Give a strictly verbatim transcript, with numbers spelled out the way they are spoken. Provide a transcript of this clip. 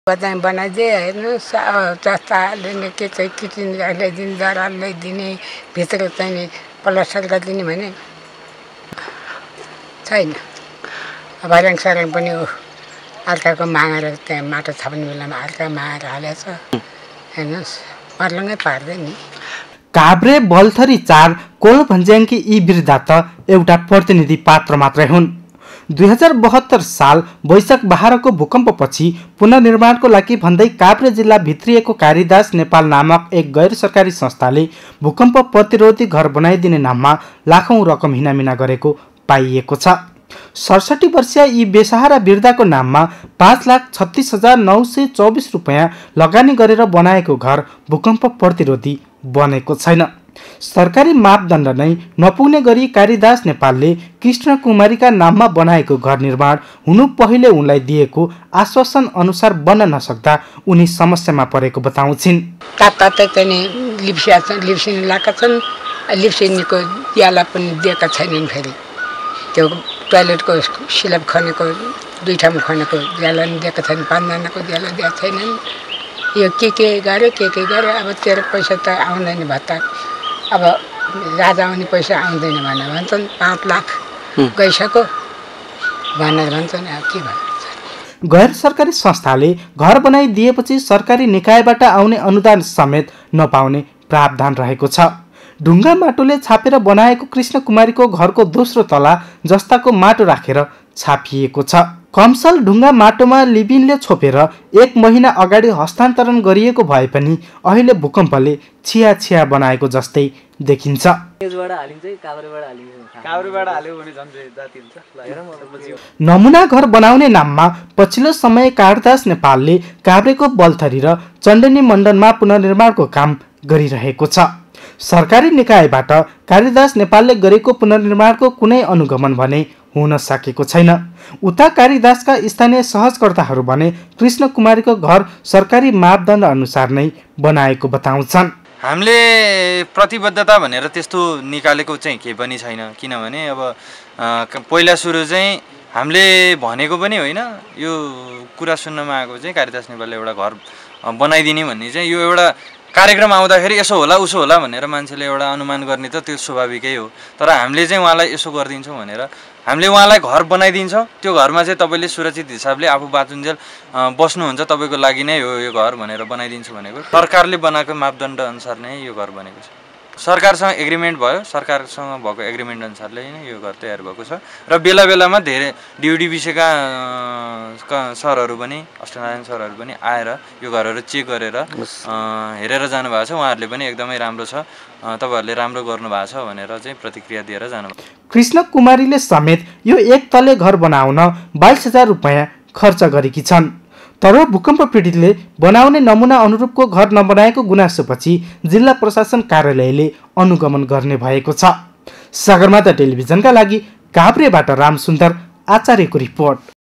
बताएँ बनाइदिए हेर्नु जस्ता हाल्ने के चाहिँ किचन ल्याइदिने जरा ल्याइदिने भित्र चाहिँ प्लास्टर गरिदिने भने छैन। भर्याङ सर्याङ पनि अर्काको मागेर त्यहाँ माटो छाप्ने बेलामा अर्का मागेर हालेछ। हेर्नुहोस् पर्लङ्गै पार्दै नि। काभ्रे बलथरी चार कोलभन्ज्याङकी यी वृद्धा त एउटा प्रतिनिधि पात्र मात्रै हुन्। दुई हजार बहत्तर साल वैशाख बाह्रको भूकम्पपछि पुनर्निर्माणको लागि भन्दै काभ्रे जिल्ला भित्रिएको कारिदास नेपाल नामक एक गैर सरकारी संस्थाले भूकम्प प्रतिरोधी घर बनाइदिने नाममा लाखौं रकम हिनामिना गरेको पाइएको छ। सडसठी वर्षीय यी बेसहारा वृद्धाको नाममा पाँच लाख छत्तीस हजार नौ सय चौबिस रुपियाँ लगानी गरेर बनाएको घर भूकम्प प्रतिरोधी बनेको छैन। सरकारी मापदण्ड नै नपुग्ने गरी कारिदास नेपालले कृष्ण कुमारीका नाममा बनाएको घर निर्माण हुनु पहिले उनलाई दिएको आश्वासन अनुसार बन्न नसक्दा उनी समस्यामा परेको बताउँछिन्। ताता चाहिँ लिप्सिया लिप्सिने लाका छन्, लिप्सिनेको याला पनि दिएका छैनन्। फेरि त्यो टोयलेटको स्ल्याब खनेको दुई ठाउँ खनेको याला पनि दिएका छैनन्। पाँचजनाको याला दिएका छैनन्। यो के के गर्यो के के गर्यो। अब तेरो पैसा त आउँदैन भत्ता, अब राजा आउने पैसा आउँदैन भनेर भन्छन्। पाँच लाख गइसक्यो भनेर भन्छन्। अब के भन्छ। गैर सरकारी संस्थाले घर बनाइदिएपछि सरकारी निकायबाट आउने अनुदान समेत नपाउने प्रावधान रहेको छ। ढुङ्गा माटोले छापेर बनाएको कृष्ण कुमारीको घरको दोस्रो तला जस्ताको माटो राखेर छापिएको छ। कमसल ढुङ्गा माटोमा लिबिनले छोपेर एक महिना अगाडि हस्तान्तरण गरिएको भए पनि अहिले भूकम्पले छिया छिया बनाएको जस्तै देखिन्छ। नमुना घर बनाउने नाममा पछिल्लो समय कारिदास नेपालले काभ्रेको बलथरी र चण्डनी मण्डनमा पुनर्निर्माणको काम गरिरहेको छ। सरकारी निकायबाट कारिदास नेपालले गरेको पुनर्निर्माणको कुनै अनुगमन भने हुन सकेको छैन। उता कारिदासका स्थानीय सहजकर्ताहरू भने कृष्ण कुमारीको घर सरकारी मापदण्ड अनुसार नै बनाएको बताउँछन्। हामीले प्रतिबद्धता भनेर त्यस्तो निकालेको चाहिँ केही पनि छैन। किनभने अब पहिला सुरु चाहिँ हामीले भनेको पनि होइन, यो कुरा सुन्नमा आएको चाहिँ कारिदास नेपालले एउटा घर बनाइदिने भन्ने चाहिँ यो एउटा कार्यक्रम आउँदाखेरि यसो होला उसो होला भनेर मान्छेले एउटा अनुमान गर्ने त त्यो स्वाभाविकै हो। तर हामीले चाहिँ उहाँलाई यसो गरिदिन्छौँ भनेर हामीले उहाँलाई घर बनाइदिन्छौँ। त्यो घरमा चाहिँ तपाईँले सुरक्षित हिसाबले आफू बाँचुन्जेल बस्नुहुन्छ, तपाईँको लागि नै हो यो घर भनेर बनाइदिन्छु भनेको। सरकारले बनाएको मापदण्ड अनुसार नै यो घर बनेको छ। सरकारसँग एग्रिमेन्ट भयो, सरकारसँग भएको एग्रिमेन्ट अनुसारले नै यो घर तयार भएको छ। र बेला बेलामा धेरै डियुडिबिसीका सरहरू पनि अष्टनारायण सरहरू पनि आएर यो घरहरू चेक गरेर हेरेर जानुभएको छ। उहाँहरूले पनि एकदमै राम्रो छ, तपाईँहरूले राम्रो गर्नुभएको छ भनेर चाहिँ प्रतिक्रिया दिएर जानुभएको। कृष्ण कुमारीले समेत यो एक तले घर बनाउन बाइस हजार रुपियाँ खर्च गरेकी छन्। तर भूकम्प पीडितले बनाउने नमुना अनुरूपको घर नबनाएको गुनासोपछि जिल्ला प्रशासन कार्यालयले अनुगमन गर्ने भएको छ। सगरमाथा टेलिभिजनका लागि काभ्रेबाट रामसुन्दर आचार्यको रिपोर्ट।